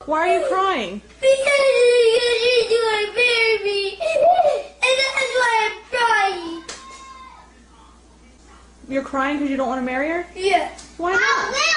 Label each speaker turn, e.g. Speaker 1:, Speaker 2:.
Speaker 1: Why are you crying?
Speaker 2: Because you do want to marry me. And that's why I'm crying.
Speaker 1: You're crying because you don't want to marry her?
Speaker 2: Yeah.
Speaker 1: Why not?